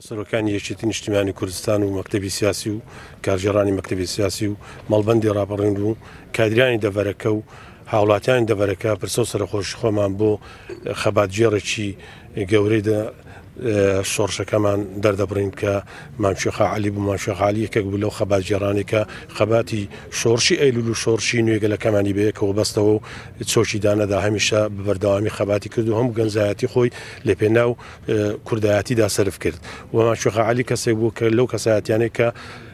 سەرۆکانی یەکێتی نیشتیمانی کوردستان و مەکتەبی سیاسی و کارژێڕانی مەکتەبی سیاسی و مەڵبەندی ڕاپەڕین و کادرانی دەڤەرەکە و هاوڵاتیانی دەڤەرەکە پرسە و سەرخۆشی خۆمان بۆ خەباتجێڕێکی گەورەی شۆڕشەکەمان دەردەبڕین کە مامشێخا عەلی بوو. مامشێخا عەلی یەکێک بوو لەو خەباتجێڕانێکە خەباتی شۆڕشی ئەیلول و شۆڕشی نوێگەلەکەمانی بەیەکەوە بەستەوە و چۆکی دانەدا هەمیشە بەبەردەوامی خەباتی کرد و هەموو گەنجایەتی خۆی لە پێناو کوردایەتیدا سەرف کرد. و مامشێخا عەلی کەسێک بوو کە لەو کەسایەتیانەی کە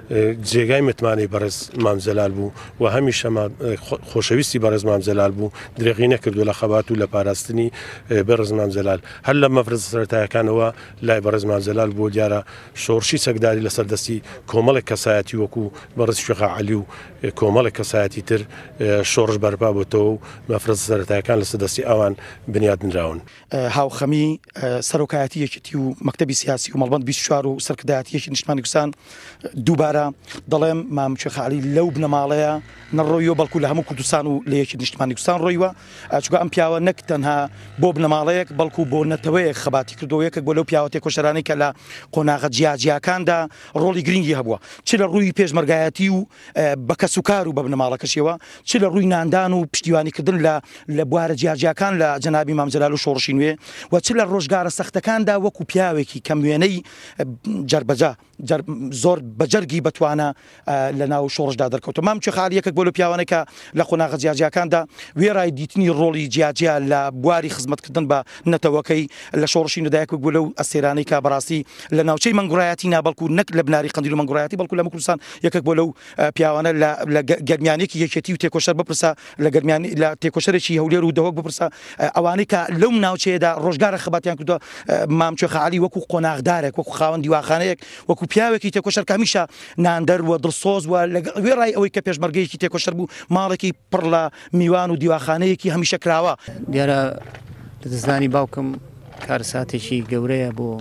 جێگای متمانەی بەڕێز مامجەلال بوو و هەمیشە خۆشەویستی بەڕێز مامجەلال بوو، درێغی نەکردو لە خەبات و لە پاراستنی بەڕێز مامجەلال. هەر لە مەفرز سەرەتایەکانەوە لای بەڕێز مامجەلال بۆ دیارە شۆڕشی چەکداری لەسەر دەستی کۆمەڵێک کەسایەتی وەکو بەڕێز شێخا عەلی و کۆمەڵێک کەسایەتی تر شۆڕش بەرپا بۆتەوە و مەفرز سەرەتایەکان لەسەر دەستی ئەوان بنیادنراون. هاوخەمی سەرۆکایەتی یەکێتی و مەکتەبی سیاسی و مەڵبەند 24 و سەرکردایەتی نیشتیمانی کوردستان دووبارە دەڵێم مامشێخا عەلی لەو بنەماڵەیە نەڕۆیەوە بەڵکو لە هەموو کوردستان و لە یەکێتی نیشتیمانی کوردستان ڕۆیوە. چونکە ئەم پیاوە نەک تەنها بۆ بنەماڵەیەک بەڵکو بۆ نەتەوەیەک خەباتی کردەوە، یەکێک بۆ لەو پیاوە تێکۆشەرانەی کە لە قۆناغە جیاجیاکاندا ڕۆڵی گرنگی هەبووە، چ لە ڕووی پێشمەرگایەتی و بە کەسوکار و بە بنەماڵەکەشیەوە، چ لە ڕووی ناندان و پشتیوانیکردن لە بوارە جیاجیاکان لە جەنابی مامجەلال و شۆڕشی نوێ، و چ لە ڕۆژگارە سەختەکاندا وەکو پیاوێکی کە وێنەی جەربەجە زۆر بەجەرگی بەتوانە لە ناو شۆڕشدا دەرکەوتە. مامشێخا عەلی یەکێک بۆ لە پیاوانەی کە لە قۆناغە جیاجیاکاندا وێڕای دیتنی ڕۆڵی جیاجیا لە بواری خزمەتکردن بە نەتەوەکەی لە شۆڕشی نودایەک بوو لەو ئەستێرانەی کە بەڕاستی لە ناوچەی مەنگوڕایەتی نابەڵکو نەک لە بناری قەندیل و مەنگوڕایەتی بەڵکو لە کوردستان یەکێک بۆ لەو پیاوانە لە گەرمیانێکی یەکێتی و تێکۆشەر بپرسە لە تێکۆشەرێکی هەولێر و دەوەک بپرسە ئەوانەی کە لەو ناوچەیەدا ڕۆژگارە خەباتیان کردووە. مامشێخا عەلی وەکو قۆناغدارێک، وەکو خاوەن دیواخانەیەک، وەکو پیاوێکی تێکۆشەر کە هەمیشە ناندەر و دڵسۆز و وێڕای ئەوەی کە پێشمەرگەیەکی تێکۆشەر بوو ماڵێکی پڕ لە میوان و دیواخانەیەکی هەمیشە کراوە. دیارە لە دەستدانی باوکم کارساتێکی گەورەیە بۆ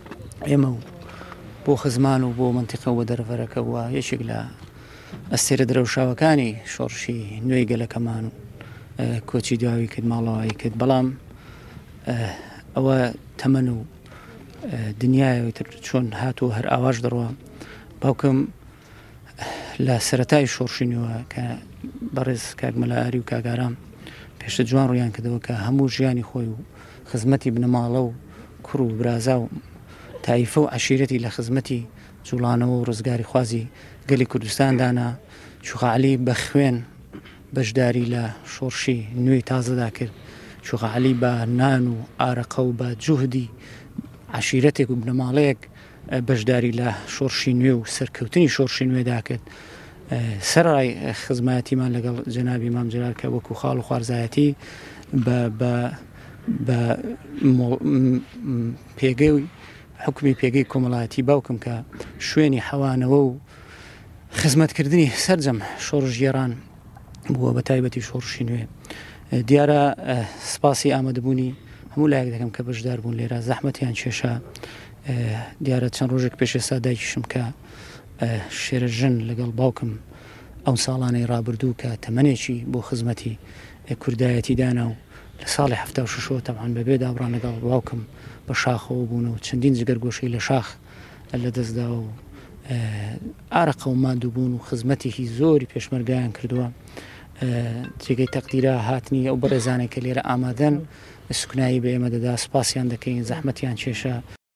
ئێمە و بۆ خزمان و بۆ منتیقە و دەرەڤەرەکە وە یەکێک لە ئەستێرە درەوشاوەکانی شۆڕشی نوێی گەلەکەمان و کۆچی دواوی کرد، ماڵەوەی کرد. بەڵام ئەوە تەمەن و دنیایەوەتر چۆن هاتووە هەر ئاواش دەڕوە. باوکم لە سەرەتای شۆڕشینەوە کە بەڕێز کاکمەلاری و کاگارام پێشتر جوان ڕویان کردەوە کە هەموو ژیانی خۆی و خزمەتی بنەماڵە و کوڕ و برازا و تایفە و عەشیرەتی لە خزمەتی جوڵانەوە و ڕزگاری خوازی گەلی کوردستاندانا. شێخا عەلی بە خوێن بەشداری لە شۆڕشی نوێی تازەدا کرد. شێخا عەلی بە نان و ئارەقە و بە جوهدی عەشیرەتێک و بنەماڵەیەک بەشداری لە شۆڕشی نوێ و سەرکەوتنی شۆڕشی نوێدا کرد. سەرڕای خزمەتیمان لەگەڵ جەنابی مامجەلال کە وەکو خاڵ و خوارزایەتی بە پێگەی حکومی پێگەی کۆمەڵایەتی باوکم کە شوێنی حەوانەوە و خزمەتکردنی سەرجەم شۆڕژگێڕان بووە بە تایبەتی شۆڕشی نوێ. دیارە سپاسی ئامادەبوونی هەموو لایەک دەکەم کە بەشدار بوون لێرە، زەحمەتیان کێشا. دیارە چەند ڕۆژێک پێش ئێستا دایکیشم کە شێرە ژن لەگەڵ باوکم ئەو ساڵانەی ڕابردوو کە تەمەنێکی بۆ خزمەتی کوردایەتی دانا و لە ساڵی 76 تەمان بەبێ دابڕان لەگەڵ باوکم بە شاخەوە بوون و چەندین جگەرگۆشەی لە شاخ لە دەستدا و ئارەقە و ماندوو بوون و خزمەتێکی زۆری پێشمەرگایان کردووە. جێگەی تەقدیرە هاتنی ئەو بەڕێزانێک کە لێرە ئامادەن سوکنایی بە ئێمە دەدا، سپاسیان دەکەین، زەحمەتیان کێشا.